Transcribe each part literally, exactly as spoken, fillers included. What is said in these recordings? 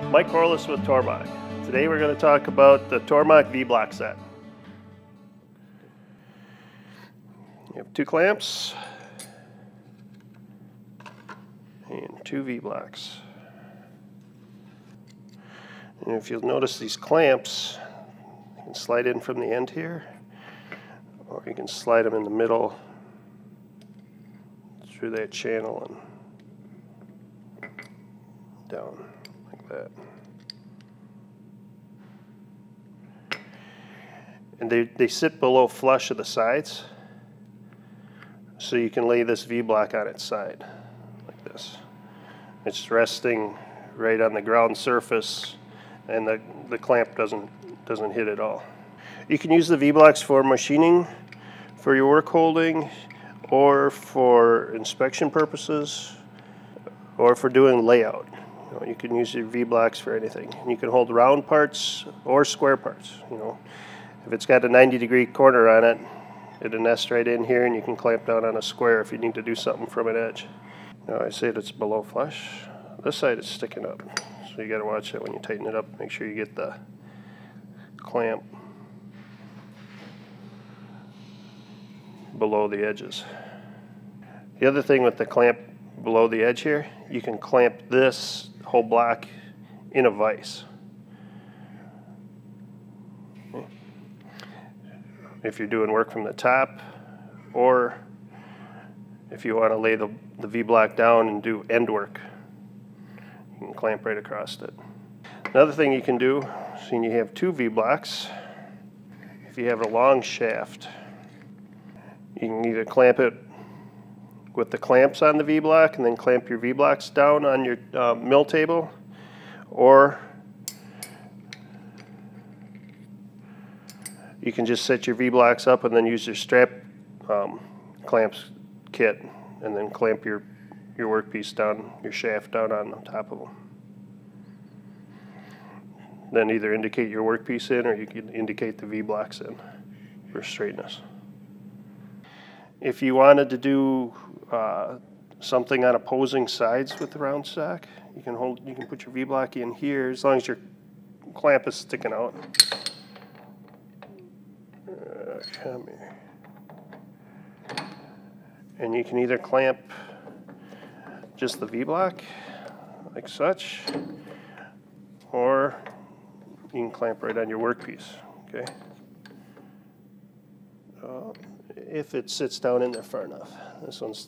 Mike Corliss with Tormach. Today we're going to talk about the Tormach V-block set. You have two clamps and two V-blocks. And if you'll notice, these clamps, you can slide in from the end here, or you can slide them in the middle through that channel and down like that. And they, they sit below flush of the sides, so you can lay this V-block on its side like this. It's resting right on the ground surface, and the, the clamp doesn't, doesn't hit at all. You can use the V-blocks for machining, for your work holding, or for inspection purposes, or for doing layout. You know, you can use your V-blocks for anything. And you can hold round parts or square parts. You know, if it's got a ninety degree corner on it, it'll nest right in here, and you can clamp down on a square if you need to do something from an edge. Now I say it's below flush. This side is sticking up, so you got to watch that when you tighten it up. Make sure you get the clamp below the edges. The other thing with the clamp below the edge here, you can clamp this whole block in a vise. Okay. If you're doing work from the top, or if you want to lay the, the V-block down and do end work, you can clamp right across it. Another thing you can do, seeing you have two V-blocks, if you have a long shaft, you can either clamp it with the clamps on the V-block and then clamp your V-blocks down on your uh, mill table, or you can just set your V-blocks up and then use your strap um, clamps kit and then clamp your, your workpiece down, your shaft down on the top of them. Then either indicate your workpiece in, or you can indicate the V-blocks in for straightness. If you wanted to do uh, something on opposing sides with the round stock, you can hold, you can put your V-block in here as long as your clamp is sticking out. Uh, come here. And you can either clamp just the V-block like such, or you can clamp right on your workpiece. Okay. Uh, if it sits down in there far enough. This one's,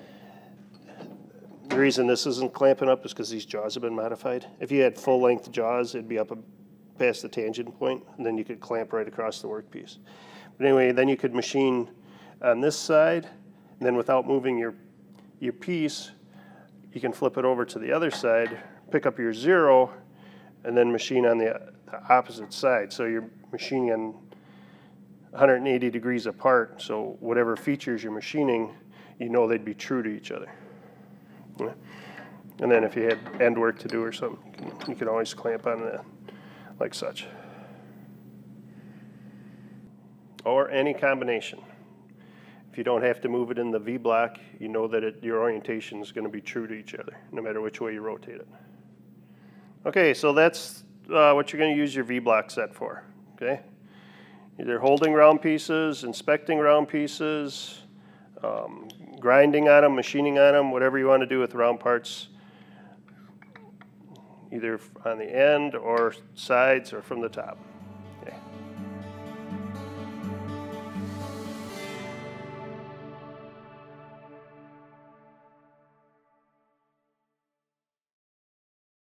the reason this isn't clamping up is because these jaws have been modified. If you had full length jaws, it'd be up past the tangent point, and then you could clamp right across the workpiece. But anyway, then you could machine on this side, and then without moving your, your piece, you can flip it over to the other side, pick up your zero, and then machine on the, the opposite side. So you're machining on one hundred eighty degrees apart, so whatever features you're machining, you know they'd be true to each other. Yeah. And then if you had end work to do or something, you can, you can always clamp on that like such. Or any combination. If you don't have to move it in the V-block, you know that it, your orientation is going to be true to each other, no matter which way you rotate it. Okay, so that's uh, what you're going to use your V-block set for. Okay. Either holding round pieces, inspecting round pieces, um, grinding on them, machining on them, whatever you want to do with round parts, either on the end or sides or from the top.